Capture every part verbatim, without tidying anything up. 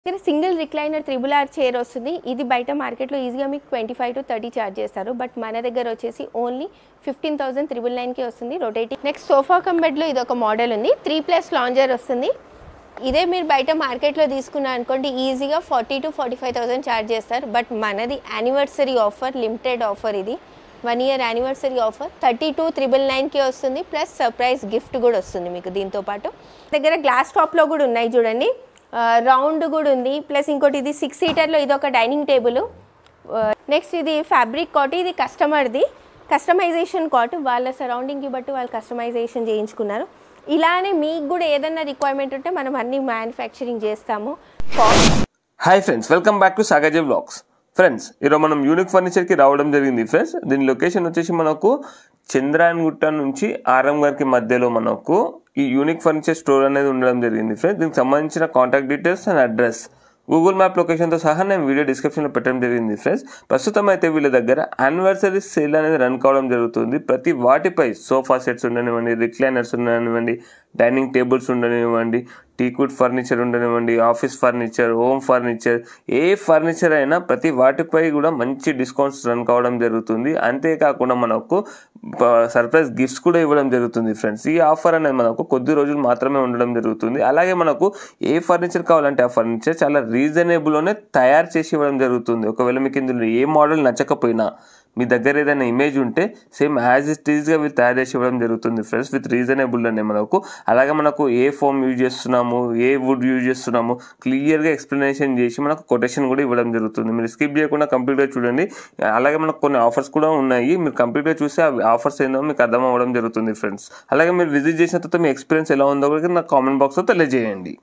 ఇక్కడ single recliner triple R chair వస్తుంది. ఇది బయట మార్కెట్లో ఈజీగా మీకు twenty five to thirty charge చేస్తారు. బట్ మన దగ్గర వచ్చేసి ఓన్లీ ఫిఫ్టీన్ థౌసండ్ త్రిబుల్ నైన్కి వస్తుంది రొటేటింగ్. నెక్స్ట్ సోఫా కమ్ బెడ్లో ఇది ఒక మోడల్ ఉంది. త్రీ ప్లస్ లాంజర్ వస్తుంది. ఇదే మీరు బయట మార్కెట్లో తీసుకున్నా అనుకోండి ఈజీగా forty to forty five thousand charge చేస్తారు. బట్ మనది యానివర్సరీ ఆఫర్, లిమిటెడ్ ఆఫర్, ఇది one year anniversary offer. Thirty two triple నైన్కి వస్తుంది. ప్లస్ సర్ప్రైజ్ గిఫ్ట్ కూడా వస్తుంది మీకు దీంతో పాటు. దగ్గర గ్లాస్ టాప్లో కూడా ఉన్నాయి చూడండి, రౌండ్ కూడా ఉంది. ప్లస్ ఇంకోటి ఇది సిక్స్ సీటర్లో ఇది ఒక డైనింగ్ టేబుల్. నెక్స్ట్ ఇది ఫ్యాబ్రిక్ కాట్, ఇది కస్టమర్ది కస్టమైజేషన్ కాట్. వాళ్ళ సరౌండింగ్కి బట్టి వాళ్ళు కస్టమైజేషన్ చేయించుకున్నారు. ఇలానే మీకు కూడా ఏదైనా రిక్వైర్మెంట్ ఉంటే మనం అన్ని మ్యానుఫ్యాక్చరింగ్ చేస్తాము. Hi friends, welcome back to సాగజే వ్లాగ్స్. ఫ్రెండ్స్, ఈరోజు మనం యూనిక్ ఫర్నిచర్కి రావడం జరిగింది. ఫ్రెండ్స్, దీని లొకేషన్ వచ్చేసి మనకు చంద్రాయన్గుట్ట నుంచి ఆరంగర్కి మధ్యలో మనకు ఈ యూనిక్ ఫర్నిచర్ స్టోర్ అనేది ఉండడం జరిగింది. ఫ్రెండ్స్, దీనికి సంబంధించిన contact details and address Google map లొకేషన్తో సహా నేను వీడియో డిస్క్రిప్షన్లో పెట్టడం జరిగింది. ఫ్రెండ్స్, ప్రస్తుతం అయితే వీళ్ళ దగ్గర యానివర్సరీ సేల్ అనేది రన్ కావడం జరుగుతుంది. ప్రతి వాటిపై సోఫా సెట్స్ ఉండనివ్వండి, రిక్లైనర్స్ ఉండనివ్వండి, డైనింగ్ టేబుల్స్ ఉండనివ్వండి, టీకుడ్ ఫర్నిచర్ ఉండనివ్వండి, ఆఫీస్ ఫర్నిచర్, హోమ్ ఫర్నిచర్, ఏ ఫర్నిచర్ అయినా ప్రతి వాటిపై కూడా మంచి డిస్కౌంట్స్ రన్ కావడం జరుగుతుంది. అంతేకాకుండా మనకు సర్ప్రైజ్ గిఫ్ట్స్ కూడా ఇవ్వడం జరుగుతుంది. ఫ్రెండ్స్, ఈ ఆఫర్ అనేది మనకు కొద్ది రోజులు మాత్రమే ఉండడం జరుగుతుంది. అలాగే మనకు ఏ ఫర్నిచర్ కావాలంటే ఆ ఫర్నిచర్ చాలా రీజనబుల్లోనే తయారు చేసి ఇవ్వడం జరుగుతుంది. ఒకవేళ మీకు ఇందులో ఏ మోడల్ నచ్చకపోయినా మీ దగ్గర ఏదైనా ఇమేజ్ ఉంటే సేమ్ యాజ్ ఇట్ ఈజ్గా వీళ్ళు తయారు చేసి ఇవ్వడం జరుగుతుంది. ఫ్రెండ్స్, విత్ రీజనబుల్ అనే మనకు. అలాగే మనకు ఏ ఫోమ్ యూజ్ చేస్తున్నాము, ఏ వుడ్ యూజ్ చేస్తున్నాము క్లియర్గా ఎక్స్ప్లెనేషన్ చేసి మనకు కొటేషన్ కూడా ఇవ్వడం జరుగుతుంది. మీరు స్కిప్ చేయకుండా కంప్లీట్గా చూడండి. అలాగే మనకు కొన్ని ఆఫర్స్ కూడా ఉన్నాయి. మీరు కంప్లీట్గా చూస్తే ఆ ఆఫర్స్ ఏందో మీకు అర్థం అవ్వడం జరుగుతుంది. ఫ్రెండ్స్, అలాగే మీరు విజిట్ చేసిన తర్వాత మీ ఎక్స్పీరియన్స్ ఎలా ఉందో కూడా నాకు కామెంట్ బాక్స్లో తెలియజేయండి.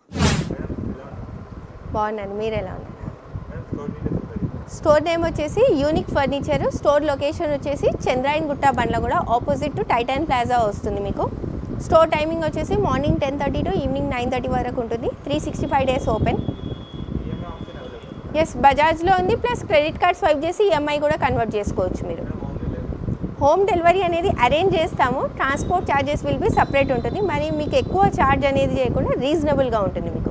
బాగున్నాను, మీరు ఎలా ఉన్నారు? స్టోర్ నేమ్ వచ్చేసి యూనిక్ ఫర్నిచర్. స్టోర్ లొకేషన్ వచ్చేసి Chandrayangutta Bandlaguda, opposite to Titan plaza వస్తుంది మీకు. స్టోర్ టైమింగ్ వచ్చేసి morning ten thirty to evening nine thirty వరకు ఉంటుంది. Three sixty five days open. Yes, బజాజ్లో ఉంది. ప్లస్ క్రెడిట్ కార్డ్ స్వైప్ చేసి ఈఎంఐ కూడా కన్వర్ట్ చేసుకోవచ్చు మీరు. హోమ్ డెలివరీ అనేది అరేంజ్ చేస్తాము. Transport charges will be separate ఉంటుంది. మరి మీకు ఎక్కువ ఛార్జ్ అనేది చేయకుండా రీజనబుల్గా ఉంటుంది మీకు.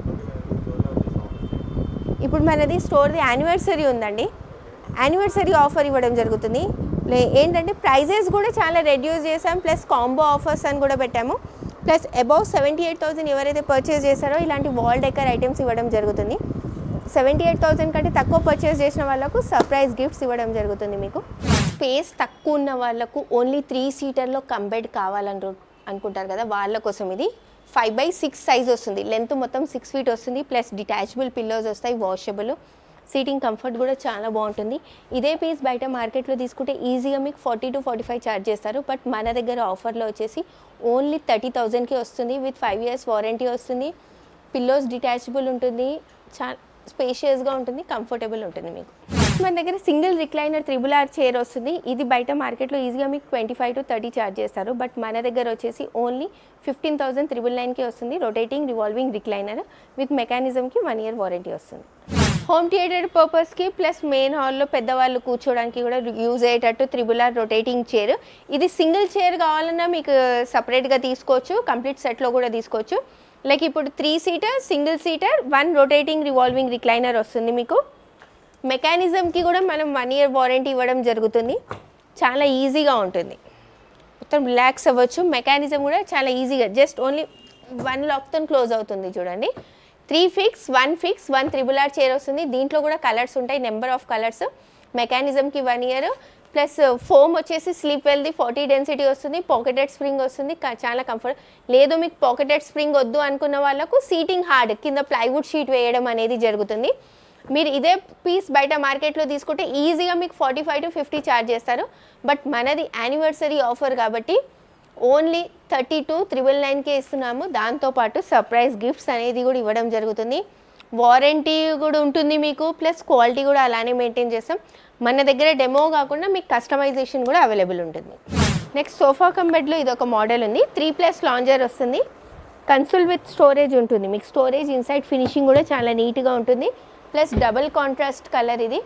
ఇప్పుడు మనది స్టోర్ది యానివర్సరీ ఉందండి. యానివర్సరీ ఆఫర్ ఇవ్వడం జరుగుతుంది. లే ఏంటంటే ప్రైజెస్ కూడా చాలా రెడ్యూస్ చేసాం. ప్లస్ కాంబో ఆఫర్స్ అని కూడా పెట్టాము. Plus above seventy eight thousand ఎవరైతే పర్చేస్ చేస్తారో ఇలాంటి వాల్ డెకర్ ఐటమ్స్ ఇవ్వడం జరుగుతుంది. సెవెంటీ ఎయిట్ థౌసండ్ కంటే తక్కువ పర్చేస్ చేసిన వాళ్ళకు సర్ప్రైజ్ గిఫ్ట్స్ ఇవ్వడం జరుగుతుంది మీకు. స్పేస్ తక్కువ ఉన్న వాళ్ళకు ఓన్లీ త్రీ సీటర్లో కంబెడ్ కావాలను అనుకుంటారు కదా, వాళ్ళ కోసం ఇది ఫైవ్ బై సిక్స్ సైజ్ వస్తుంది. లెంత్ మొత్తం సిక్స్ ఫీట్ వస్తుంది. ప్లస్ డిటాచబుల్ పిల్లోస్ వస్తాయి, వాషబుల్. సీటింగ్ కంఫర్ట్ కూడా చాలా బాగుంటుంది. ఇదే పీస్ బయట మార్కెట్లో తీసుకుంటే ఈజీగా మీకు forty to forty five charge చేస్తారు. బట్ మన దగ్గర ఆఫర్లో వచ్చేసి ఓన్లీ థర్టీ థౌజండ్కి వస్తుంది. విత్ ఫైవ్ ఇయర్స్ వారంటీ వస్తుంది. పిల్లోస్ డిటాచబుల్ ఉంటుంది, చాలా స్పేషియస్గా ఉంటుంది, కంఫర్టబుల్ ఉంటుంది మీకు. మన దగ్గర single recliner triple R chair వస్తుంది. ఇది బయట మార్కెట్లో ఈజీగా మీకు twenty five to thirty charge చేస్తారు. బట్ మన దగ్గర వచ్చేసి ఓన్లీ ఫిఫ్టీన్ థౌసండ్ త్రిబుల్ నైన్కి వస్తుంది. రొటేటింగ్ రివాల్వింగ్ రిక్లైనర్ విత్ మెకానిజంకి వన్ ఇయర్ వారంటీ వస్తుంది. హోమ్ థియేటర్ పర్పస్కి ప్లస్ మెయిన్ హాల్లో పెద్దవాళ్ళు కూర్చోడానికి కూడా యూజ్ అయ్యేటట్టు త్రిబుల్ ఆర్ రొటేటింగ్ చైర్. ఇది సింగిల్ చైర్ కావాలన్నా మీకు సపరేట్గా తీసుకోవచ్చు, కంప్లీట్ సెట్లో కూడా తీసుకోవచ్చు. లైక్ ఇప్పుడు three seater, single seater, one rotating revolving recliner వస్తుంది మీకు. మెకానిజంకి కూడా మనం వన్ ఇయర్ వారంటీ ఇవ్వడం జరుగుతుంది. చాలా ఈజీగా ఉంటుంది, మొత్తం రిలాక్స్ అవ్వచ్చు. మెకానిజం కూడా చాలా ఈజీగా జస్ట్ ఓన్లీ వన్ లాక్తో క్లోజ్ అవుతుంది చూడండి. Three fix, one fix, one triple R chair వస్తుంది. దీంట్లో కూడా కలర్స్ ఉంటాయి, నెంబర్ ఆఫ్ కలర్స్. మెకానిజంకి వన్ ఇయర్. ప్లస్ ఫోమ్ వచ్చేసి స్లీప్ వెల్ది ఫార్టీ డెన్సిటీ వస్తుంది. పాకెటెడ్ స్ప్రింగ్ వస్తుంది, చాలా కంఫర్ట్. లేదు మీకు పాకెటెడ్ స్ప్రింగ్ వద్దు అనుకున్న వాళ్ళకు సీటింగ్ హార్డ్ కింద ప్లైవుడ్ షీట్ వేయడం అనేది జరుగుతుంది. మీరు ఇదే పీస్ బయట మార్కెట్లో తీసుకుంటే ఈజీగా మీకు forty five to fifty charge చేస్తారు. బట్ మనది యానివర్సరీ ఆఫర్ కాబట్టి ఓన్లీ థర్టీ టూ త్రిబుల్ నైన్కే ఇస్తున్నాము. దాంతోపాటు సర్ప్రైజ్ గిఫ్ట్స్ అనేది కూడా ఇవ్వడం జరుగుతుంది. వారంటీ కూడా ఉంటుంది మీకు. ప్లస్ క్వాలిటీ కూడా అలానే మెయింటైన్ చేస్తాం. మన దగ్గర డెమో కాకుండా మీకు కస్టమైజేషన్ కూడా అవైలబుల్ ఉంటుంది. నెక్స్ట్ సోఫా కమ్ బెడ్లో ఇది ఒక మోడల్ ఉంది. త్రీ ప్లస్ లాంజర్ వస్తుంది. కన్సోల్ విత్ స్టోరేజ్ ఉంటుంది మీకు. స్టోరేజ్ ఇన్సైడ్ ఫినిషింగ్ కూడా చాలా నీట్గా ఉంటుంది. ప్లస్ డబుల్ కాంట్రాస్ట్ కలర్ ఇది.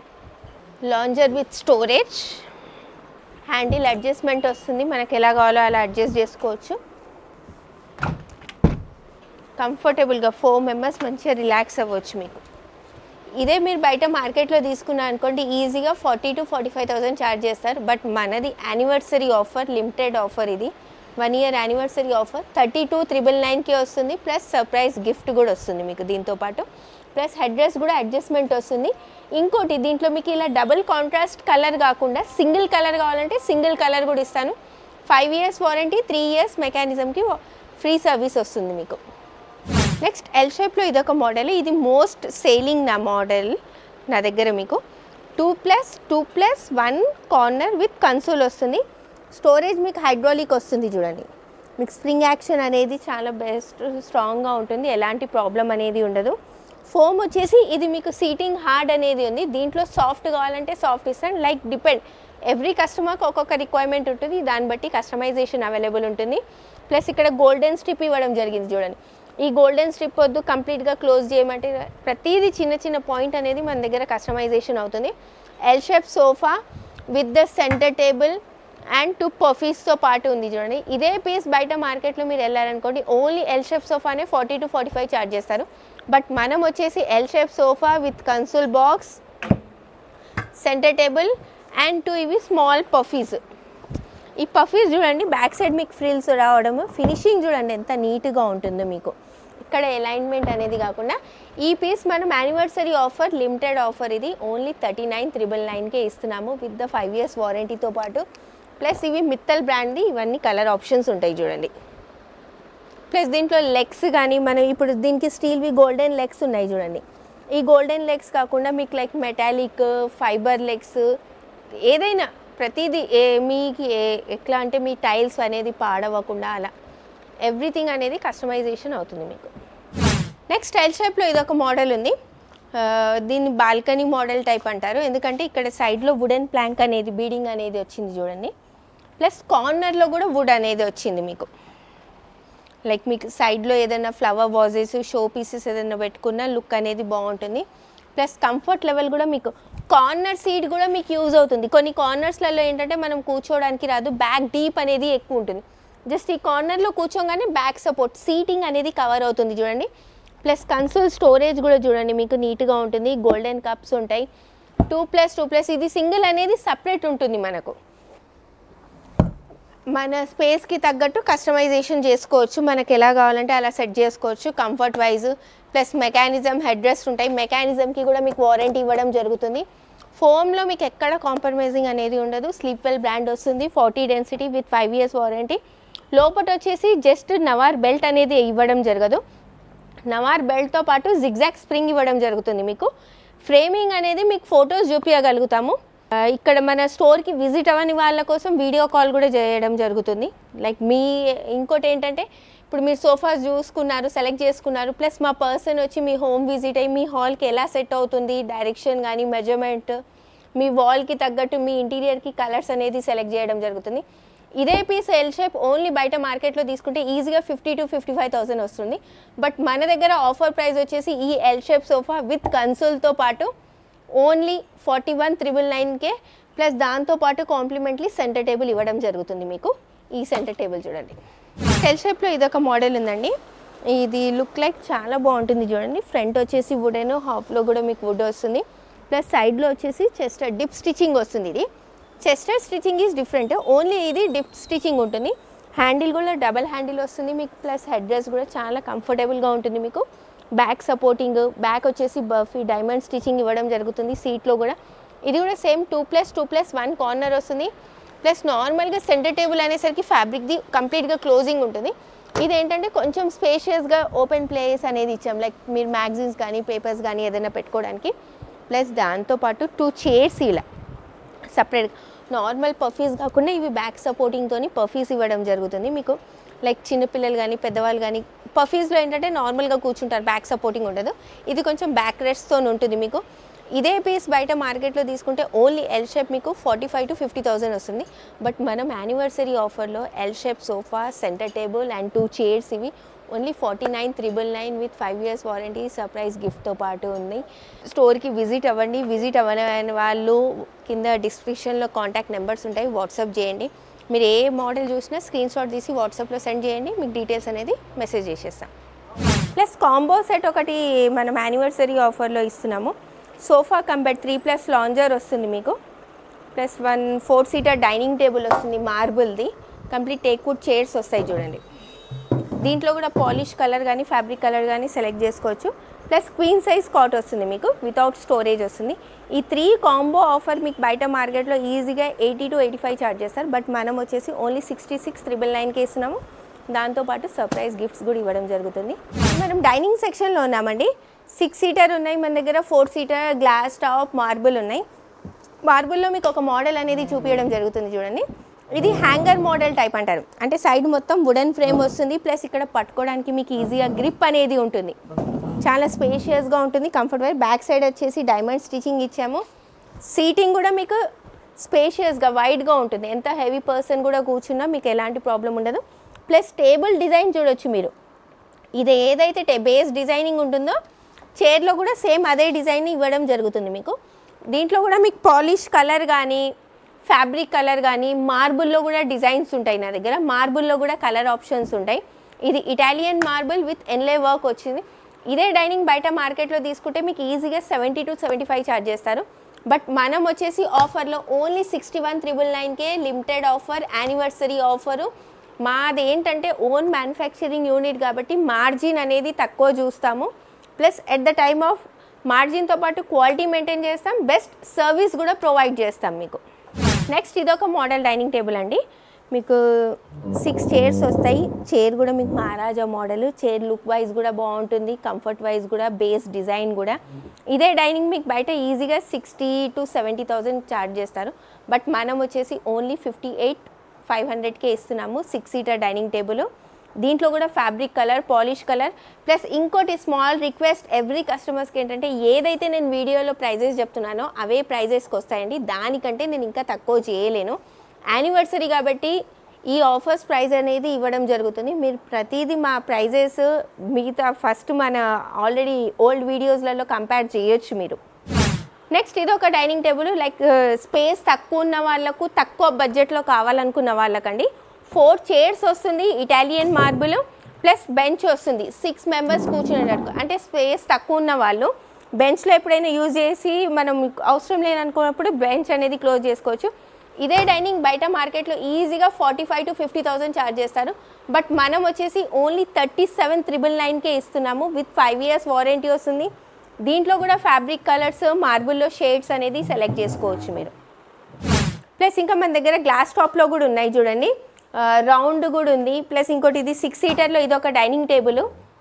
Lounger with storage, handle adjustment వస్తుంది. మనకు ఎలా కావాలో అలా అడ్జస్ట్ చేసుకోవచ్చు. కంఫర్టబుల్గా ఫోర్ మెంబర్స్ మంచిగా రిలాక్స్ అవ్వచ్చు మీకు. ఇదే మీరు బయట మార్కెట్లో తీసుకున్నా అనుకోండి ఈజీగా forty to forty five thousand charge చేస్తారు. బట్ మనది యానివర్సరీ ఆఫర్, లిమిటెడ్ ఆఫర్, ఇది one year anniversary offer. Thirty two triple నైన్కి వస్తుంది. ప్లస్ సర్ప్రైజ్ గిఫ్ట్ కూడా వస్తుంది మీకు దీంతో పాటు. ప్లస్ హెడ్ డ్రెస్ కూడా అడ్జస్ట్మెంట్ వస్తుంది. ఇంకోటి దీంట్లో మీకు ఇలా డబుల్ కాంట్రాస్ట్ కలర్ కాకుండా సింగిల్ కలర్ కావాలంటే సింగిల్ కలర్ కూడా ఇస్తాను. Five years warranty, three years మెకానిజంకి ఫ్రీ సర్వీస్ వస్తుంది మీకు. నెక్స్ట్ ఎల్ షేప్లో ఇదొక మోడల్. ఇది మోస్ట్ సేలింగ్ నా మోడల్ నా దగ్గర. మీకు two plus two plus one corner with console వస్తుంది. స్టోరేజ్ మీకు హైడ్రాలిక్ వస్తుంది చూడండి. మీకు స్ప్రింగ్ యాక్షన్ అనేది చాలా బెస్ట్, స్ట్రాంగ్గా ఉంటుంది, ఎలాంటి ప్రాబ్లం అనేది ఉండదు. ఫోమ్ వచ్చేసి ఇది మీకు సీటింగ్ హార్డ్ అనేది ఉంది. దీంట్లో సాఫ్ట్ కావాలంటే సాఫ్ట్ ఇస్తాను. లైక్ డిపెండ్, ఎవ్రీ కస్టమర్కి ఒక్కొక్క రిక్వైర్మెంట్ ఉంటుంది, దాన్ని బట్టి కస్టమైజేషన్ అవైలబుల్ ఉంటుంది. ప్లస్ ఇక్కడ గోల్డెన్ స్ట్రిప్ ఇవ్వడం జరిగింది చూడండి. ఈ గోల్డెన్ స్ట్రిప్ వద్దు కంప్లీట్గా క్లోజ్ చేయమంటే ప్రతిదీ చిన్న చిన్న పాయింట్ అనేది మన దగ్గర కస్టమైజేషన్ అవుతుంది. L shape sofa with the centre table and two పఫీస్తో పాటు ఉంది చూడండి. ఇదే పీస్ బయట మార్కెట్లో మీరు వెళ్ళారనుకోండి ఓన్లీ ఎల్ షేప్ సోఫానే forty to forty five charge చేస్తారు. బట్ మనం వచ్చేసి L shape sofa with console box, centre table and two ఇవి స్మాల్ పఫీస్. ఈ పఫీస్ చూడండి, బ్యాక్ సైడ్ మీకు ఫ్రిల్స్ రావడము, ఫినిషింగ్ చూడండి ఎంత నీట్గా ఉంటుందో మీకు. ఇక్కడ అలైన్మెంట్ అనేది కాకుండా ఈ పీస్ మనం యానివర్సరీ ఆఫర్, లిమిటెడ్ ఆఫర్, ఇది ఓన్లీ థర్టీ నైన్ త్రిబుల్ నైన్కే ఇస్తున్నాము విత్ ద ఫైవ్ ఇయర్స్ వారంటీతో పాటు. ప్లస్ ఇవి మిత్తల్ బ్రాండ్ది, ఇవన్నీ కలర్ ఆప్షన్స్ ఉంటాయి చూడండి. ప్లస్ దీంట్లో లెగ్స్ కానీ మనం ఇప్పుడు దీనికి స్టీల్వి గోల్డెన్ లెగ్స్ ఉన్నాయి చూడండి. ఈ గోల్డెన్ లెగ్స్ కాకుండా మీకు లైక్ మెటాలిక్, ఫైబర్ లెగ్స్, ఏదైనా ప్రతిదీ ఏ మీకు ఏ ఎట్లా అంటే మీ టైల్స్ అనేది పాడవకుండా అలా ఎవ్రీథింగ్ అనేది కస్టమైజేషన్ అవుతుంది మీకు. నెక్స్ట్ ఎల్ షేప్లో ఇదొక మోడల్ ఉంది. దీన్ని బాల్కనీ మోడల్ టైప్ అంటారు, ఎందుకంటే ఇక్కడ సైడ్లో వుడెన్ ప్లాంక్ అనేది బీడింగ్ అనేది వచ్చింది చూడండి. ప్లస్ కార్నర్లో కూడా వుడ్ అనేది వచ్చింది మీకు. లైక్ మీకు సైడ్లో ఏదైనా ఫ్లవర్ వాజెస్, షో పీసెస్ ఏదైనా పెట్టుకున్న లుక్ అనేది బాగుంటుంది. ప్లస్ కంఫర్ట్ లెవెల్ కూడా మీకు కార్నర్ సీట్ కూడా మీకు యూజ్ అవుతుంది. కొన్ని కార్నర్స్లలో ఏంటంటే మనం కూర్చోవడానికి రాదు, బ్యాక్ డీప్ అనేది ఎక్కువ ఉంటుంది. జస్ట్ ఈ కార్నర్లో కూర్చోగానే బ్యాక్ సపోర్ట్ సీటింగ్ అనేది కవర్ అవుతుంది చూడండి. ప్లస్ కన్సోల్ స్టోరేజ్ కూడా చూడండి మీకు నీట్గా ఉంటుంది. గోల్డెన్ కప్స్ ఉంటాయి. టూ ప్లస్ టూ ప్లస్ ఇది సింగిల్ అనేది సపరేట్ ఉంటుంది. మనకు మన స్పేస్కి తగ్గట్టు కస్టమైజేషన్ చేసుకోవచ్చు, మనకు ఎలా కావాలంటే అలా సెట్ చేసుకోవచ్చు comfort wise. Plus mechanism head rest ఉంటాయి. మెకానిజంకి కూడా మీకు వారంటీ ఇవ్వడం జరుగుతుంది. ఫోమ్లో మీకు ఎక్కడ కాంప్రమైజింగ్ అనేది ఉండదు. స్లీప్ వెల్ బ్రాండ్ వస్తుంది, forty density with five years warranty. లోపల వచ్చేసి జస్ట్ నవార్ బెల్ట్ అనేది ఇవ్వడం జరగదు. నవార్ బెల్ట్తో పాటు జిగ్జాగ్ స్ప్రింగ్ ఇవ్వడం జరుగుతుంది మీకు. ఫ్రేమింగ్ అనేది మీకు ఫొటోస్ చూపించగలుగుతాము. ఇక్కడ మన స్టోర్కి విజిట్ అవ్వని వాళ్ళ కోసం వీడియో కాల్ కూడా చేయడం జరుగుతుంది. లైక్ మీ ఇంకోటి ఏంటంటే ఇప్పుడు మీరు సోఫాస్ చూసుకున్నారు, సెలెక్ట్ చేసుకున్నారు, ప్లస్ మా పర్సన్ వచ్చి మీ హోమ్ విజిట్ అయ్యి మీ హాల్కి ఎలా సెట్ అవుతుంది, డైరెక్షన్ కానీ మెజర్మెంట్, మీ వాల్కి తగ్గట్టు మీ ఇంటీరియర్కి కలర్స్ అనేది సెలెక్ట్ చేయడం జరుగుతుంది. ఇదే పీస్ ఎల్ షేప్ ఓన్లీ బయట మార్కెట్లో తీసుకుంటే ఈజీగా fifty to fifty five thousand వస్తుంది. బట్ మన దగ్గర ఆఫర్ ప్రైస్ వచ్చేసి ఈ ఎల్ షేప్ సోఫా విత్ కన్సోల్తో పాటు ఓన్లీ ఫార్టీ వన్ త్రిబుల్ నైన్కే. ప్లస్ దాంతోపాటు కాంప్లిమెంట్లీ సెంటర్ టేబుల్ ఇవ్వడం జరుగుతుంది మీకు. ఈ సెంటర్ టేబుల్ చూడండి. ఎల్ షేప్లో ఇదొక మోడల్ ఉందండి. ఇది లుక్ లైక్ చాలా బాగుంటుంది చూడండి. ఫ్రంట్ వచ్చేసి వుడెన్, హాఫ్లో కూడా మీకు వుడ్ వస్తుంది. ప్లస్ సైడ్లో వచ్చేసి చెస్టర్ డిప్ స్టిచ్చింగ్ వస్తుంది. ఇది chester stitching is different, only ఇది డిప్ స్టిచ్చింగ్ ఉంటుంది. హ్యాండిల్ కూడా డబల్ హ్యాండిల్ వస్తుంది మీకు. ప్లస్ హెడ్ డ్రెస్ కూడా చాలా కంఫర్టబుల్గా ఉంటుంది మీకు. బ్యాక్ సపోర్టింగ్, బ్యాక్ వచ్చేసి బర్ఫీ డైమండ్ స్టిచ్చింగ్ ఇవ్వడం జరుగుతుంది సీట్లో కూడా. ఇది కూడా same two plus two plus one corner వస్తుంది. ప్లస్ నార్మల్గా సెంటర్ టేబుల్ అనేసరికి ఫ్యాబ్రిక్ది కంప్లీట్గా క్లోజింగ్ ఉంటుంది. ఇది ఏంటంటే కొంచెం స్పేషియస్గా ఓపెన్ ప్లేస్ అనేది ఇచ్చాం, లైక్ మీరు మ్యాగజైన్స్ కానీ పేపర్స్ కానీ ఏదైనా పెట్టుకోవడానికి. ప్లస్ దాంతోపాటు టూ చైర్స్ ఇలా సపరేట్గా నార్మల్ పఫీస్ కాకుండా ఇవి బ్యాక్ సపోర్టింగ్తో పఫీస్ ఇవ్వడం జరుగుతుంది మీకు. లైక్ చిన్నపిల్లలు కానీ పెద్దవాళ్ళు కానీ పఫీస్లో ఏంటంటే నార్మల్గా కూర్చుంటారు, బ్యాక్ సపోర్టింగ్ ఉండదు. ఇది కొంచెం బ్యాక్ రెస్ట్తో ఉంటుంది మీకు. ఇదే పీస్ బయట మార్కెట్లో తీసుకుంటే ఓన్లీ ఎల్ షేప్ మీకు forty five to fifty thousand వస్తుంది. బట్ మనం యానివర్సరీ ఆఫర్లో L shape sofa, centre table and two chairs ఇవి only forty nine triple nine with five years warranty surprise గిఫ్ట్తో పాటు ఉంది. స్టోర్కి విజిట్ అవ్వండి. విజిట్ అవ్వని వాళ్ళు కింద డిస్క్రిప్షన్లో కాంటాక్ట్ నెంబర్స్ ఉంటాయి, వాట్సాప్ చేయండి. మీరు ఏ మోడల్ చూసినా స్క్రీన్ షాట్ తీసి వాట్సాప్లో సెండ్ చేయండి, మీకు డీటెయిల్స్ అనేది మెసేజ్ చేసేస్తాం. ప్లస్ కాంబో సెట్ ఒకటి మనం యానివర్సరీ ఆఫర్లో ఇస్తున్నాము. Sofa come bed three plus lounger వస్తుంది మీకు, plus one four seater dining table వస్తుంది మార్బుల్ది. కంప్లీట్ టేక్వుడ్ చైర్స్ వస్తాయి చూడండి. దీంట్లో కూడా పాలిష్ కలర్ కానీ ఫ్యాబ్రిక్ కలర్ కానీ సెలెక్ట్ చేసుకోవచ్చు. ప్లస్ క్వీన్ సైజ్ కాట్ వస్తుంది మీకు, వితౌట్ స్టోరేజ్ వస్తుంది. ఈ త్రీ కాంబో ఆఫర్ మీకు బయట మార్కెట్లో ఈజీగా eighty to eighty five charge చేస్తారు. బట్ మనం వచ్చేసి ఓన్లీ సిక్స్టీ సిక్స్ త్రిబుల్ నైన్కి ఇస్తున్నాము. దాంతోపాటు సర్ప్రైజ్ గిఫ్ట్స్ కూడా ఇవ్వడం జరుగుతుంది. మనం డైనింగ్ సెక్షన్లో ఉన్నామండి. సిక్స్ సీటర్ ఉన్నాయి మన దగ్గర, four seater glass top marble ఉన్నాయి. మార్బుల్లో మీకు ఒక మోడల్ అనేది చూపించడం జరుగుతుంది చూడండి. ఇది హ్యాంగర్ మోడల్ టైప్ అంటారు. అంటే సైడ్ మొత్తం వుడెన్ ఫ్రేమ్ వస్తుంది, ప్లస్ ఇక్కడ పట్టుకోవడానికి మీకు ఈజీగా గ్రిప్ అనేది ఉంటుంది. చాలా స్పేషియస్గా ఉంటుంది, కంఫర్ట్ వైర్. బ్యాక్ సైడ్ వచ్చేసి డైమండ్ స్టిచింగ్ ఇచ్చాము. సీటింగ్ కూడా మీకు స్పేషియస్గా వైడ్గా ఉంటుంది. ఎంత హెవీ పర్సన్ కూడా కూర్చున్నా మీకు ఎలాంటి ప్రాబ్లం ఉండదు. ప్లస్ టేబుల్ డిజైన్ చూడొచ్చు మీరు. ఇది ఏదైతే టే బేస్ డిజైనింగ్ ఉంటుందో చైర్లో కూడా సేమ్ అదే డిజైన్ ఇవ్వడం జరుగుతుంది మీకు. దీంట్లో కూడా మీకు పాలిష్ కలర్ కానీ ఫ్యాబ్రిక్ కలర్ కానీ మార్బుల్లో కూడా డిజైన్స్ ఉంటాయి నా దగ్గర. మార్బుల్లో కూడా కలర్ ఆప్షన్స్ ఉంటాయి. ఇది Italian marble with inlay work వచ్చింది. ఇదే డైనింగ్ బయట మార్కెట్లో తీసుకుంటే మీకు ఈజీగా seventy to seventy five charge చేస్తారు. బట్ మనం వచ్చేసి ఆఫర్లో ఓన్లీ సిక్స్టీ వన్ త్రిబుల్ నైన్కే లిమిటెడ్ ఆఫర్, యానివర్సరీ ఆఫరు. మాది ఏంటంటే ఓన్ మ్యానుఫ్యాక్చరింగ్ యూనిట్ కాబట్టి మార్జిన్ అనేది తక్కువ చూస్తాము. Plus at the time of మార్జిన్తో పాటు క్వాలిటీ మెయింటైన్ చేస్తాం, బెస్ట్ సర్వీస్ కూడా ప్రొవైడ్ చేస్తాం మీకు. నెక్స్ట్ ఇదొక మోడల్ డైనింగ్ టేబుల్ అండి. మీకు సిక్స్ చైర్స్ వస్తాయి. చైర్ కూడా మీకు Maharaja model. Chair look wise కూడా బాగుంటుంది, కంఫర్ట్ వైజ్ కూడా, బేస్ డిజైన్ కూడా. ఇదే డైనింగ్ మీకు బయట ఈజీగా sixty to seventy thousand charge చేస్తారు. బట్ మనం వచ్చేసి ఓన్లీ ఫిఫ్టీ ఎయిట్ ఫైవ్ హండ్రెడ్కే ఇస్తున్నాము సిక్స్ సీటర్ డైనింగ్ టేబుల్. దీంట్లో కూడా fabric colour, polish colour. Plus ఇంకోటి స్మాల్ రిక్వెస్ట్ ఎవ్రీ కస్టమర్స్కి ఏంటంటే ఏదైతే నేను వీడియోలో ప్రైజెస్ చెప్తున్నానో అవే ప్రైజెస్కి వస్తాయండి. దానికంటే నేను ఇంకా తక్కువ చేయలేను. యానివర్సరీ కాబట్టి ఈ ఆఫర్స్ ప్రైస్ అనేది ఇవ్వడం జరుగుతుంది. మీరు ప్రతిదీ మా ప్రైజెస్ మిగతా ఫస్ట్ మన ఆల్రెడీ ఓల్డ్ వీడియోస్లలో కంపేర్ చేయొచ్చు మీరు. నెక్స్ట్ ఇది ఒక డైనింగ్ టేబుల్. లైక్ స్పేస్ తక్కువ ఉన్న వాళ్ళకు, తక్కువ బడ్జెట్లో కావాలనుకున్న వాళ్ళకండి. ఫోర్ చైర్స్ వస్తుంది, ఇటాలియన్ మార్బుల్, ప్లస్ బెంచ్ వస్తుంది. సిక్స్ మెంబర్స్ కూర్చునేటట్టు. అంటే స్పేస్ తక్కువ ఉన్న వాళ్ళు బెంచ్లో ఎప్పుడైనా యూజ్ చేసి మనం అవసరం లేదనుకున్నప్పుడు బెంచ్ అనేది క్లోజ్ చేసుకోవచ్చు. ఇదే డైనింగ్ బయట మార్కెట్లో ఈజీగా forty five to fifty thousand charge చేస్తారు. బట్ మనం వచ్చేసి ఓన్లీ థర్టీ సెవెన్ త్రిబుల్ నైన్కే ఇస్తున్నాము. విత్ ఫైవ్ ఇయర్స్ వారంటీ వస్తుంది. దీంట్లో కూడా ఫ్యాబ్రిక్ కలర్స్, మార్బుల్లో షేడ్స్ అనేది సెలెక్ట్ చేసుకోవచ్చు మీరు. ప్లస్ ఇంకా మన దగ్గర గ్లాస్ టాప్లో కూడా ఉన్నాయి చూడండి. రౌండ్ కూడా ఉంది. ప్లస్ ఇంకోటి ఇది సిక్స్ సీటర్లో ఇది ఒక డైనింగ్ టేబుల్.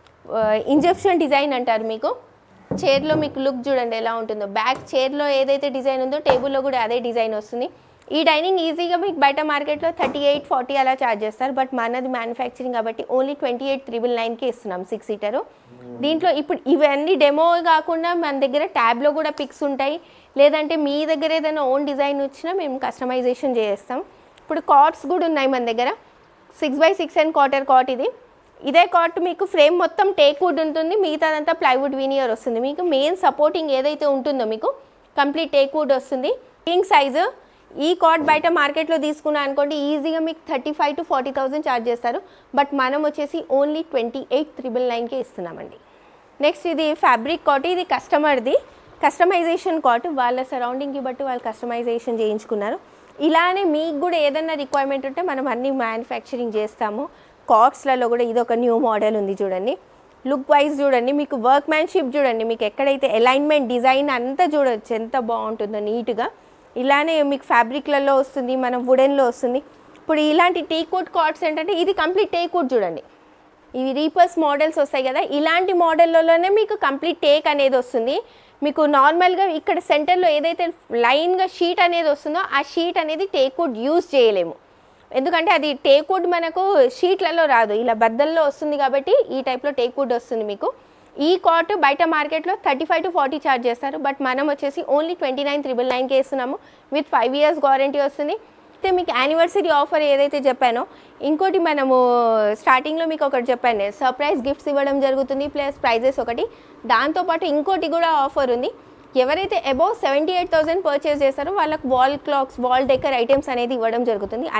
ఇంజెప్షన్ డిజైన్ అంటారు మీకు. చైర్లో మీకు లుక్ చూడండి ఎలా ఉంటుందో. బ్యాక్ చైర్లో ఏదైతే డిజైన్ ఉందో టేబుల్లో కూడా అదే డిజైన్ వస్తుంది. ఈ డైనింగ్ ఈజీగా మీకు బయట మార్కెట్లో థర్టీ ఎయిట్ ఫార్టీ అలా ఛార్జ్ చేస్తారు. బట్ మనది మ్యానుఫ్యాక్చరింగ్ కాబట్టి ఓన్లీ ట్వంటీ ఎయిట్ త్రిబుల్ నైన్కి ఇస్తున్నాం సిక్స్ సీటరు. దీంట్లో ఇప్పుడు ఇవన్నీ డెమో కాకుండా మన దగ్గర ట్యాబ్లో కూడా పిక్స్ ఉంటాయి. లేదంటే మీ దగ్గర ఏదైనా ఓన్ డిజైన్ వచ్చినా మేము కస్టమైజేషన్ చేస్తాం. ఇప్పుడు కాట్స్ కూడా ఉన్నాయి మన దగ్గర. Six by six and quarter cot ఇది. ఇదే కాట్ మీకు ఫ్రేమ్ మొత్తం టేక్ వుడ్ ఉంటుంది, మిగతాదంతా ప్లైవుడ్ వీనియర్ వస్తుంది. మీకు మెయిన్ సపోర్టింగ్ ఏదైతే ఉంటుందో మీకు కంప్లీట్ టేక్ వుడ్ వస్తుంది. King size. ఈ కాట్ బయట మార్కెట్లో తీసుకున్నా అనుకోండి ఈజీగా మీకు thirty five to forty thousand charge చేస్తారు. బట్ మనం వచ్చేసి ఓన్లీ ట్వంటీ ఎయిట్ త్రిబుల్ నైన్కే ఇస్తున్నామండి. నెక్స్ట్ ఇది ఫ్యాబ్రిక్ కాట్. ఇది కస్టమర్ది కస్టమైజేషన్ కాట్. వాళ్ళ సరౌండింగ్కి బట్టి వాళ్ళు కస్టమైజేషన్ చేయించుకున్నారు. ఇలానే మీకు కూడా ఏదైనా రిక్వైర్మెంట్ ఉంటే మనం అన్ని మ్యానుఫ్యాక్చరింగ్ చేస్తాము. కాట్స్లలో కూడా ఇది ఒక న్యూ మోడల్ ఉంది చూడండి. లుక్ వైజ్ చూడండి, మీకు వర్క్ మ్యాన్షిప్ చూడండి, మీకు ఎక్కడైతే అలైన్మెంట్ డిజైన్ అంతా చూడవచ్చు ఎంత బాగుంటుందో నీట్గా. ఇలానే మీకు ఫ్యాబ్రిక్లలో వస్తుంది, మనం వుడెన్లో వస్తుంది. ఇప్పుడు ఇలాంటి టేక్వుడ్ కాట్స్ ఏంటంటే ఇది కంప్లీట్ టేక్వుడ్ చూడండి. ఇవి రీపర్స్ మోడల్స్ వస్తాయి కదా, ఇలాంటి మోడల్లోనే మీకు కంప్లీట్ టేక్ అనేది వస్తుంది. మీకు నార్మల్గా ఇక్కడ సెంటర్లో ఏదైతే లైన్గా షీట్ అనేది వస్తుందో ఆ షీట్ అనేది టేక్వుడ్ యూజ్ చేయలేము. ఎందుకంటే అది టేక్వుడ్ మనకు షీట్లలో రాదు, ఇలా బద్దల్లో వస్తుంది కాబట్టి ఈ టైప్లో టేక్వుడ్ వస్తుంది మీకు. ఈ కాట్ బయట మార్కెట్లో thirty five to forty charge చేస్తారు. బట్ మనం వచ్చేసి ఓన్లీ ట్వంటీ నైన్ త్రిబుల్ నైన్కి వేస్తున్నాము. విత్ ఫైవ్ ఇయర్స్ వారంటీ వస్తుంది. అయితే మీకు యానివర్సరీ ఆఫర్ ఏదైతే చెప్పానో, ఇంకోటి మనము స్టార్టింగ్లో మీకు ఒకటి చెప్పాను, సర్ప్రైజ్ గిఫ్ట్స్ ఇవ్వడం జరుగుతుంది ప్లస్ ప్రైజెస్ ఒకటి. దాంతోపాటు ఇంకోటి కూడా ఆఫర్ ఉంది. ఎవరైతే above seventy eight thousand purchase చేస్తారో వాళ్ళకి wall clocks, wall decor items అనేది ఇవ్వడం జరుగుతుంది.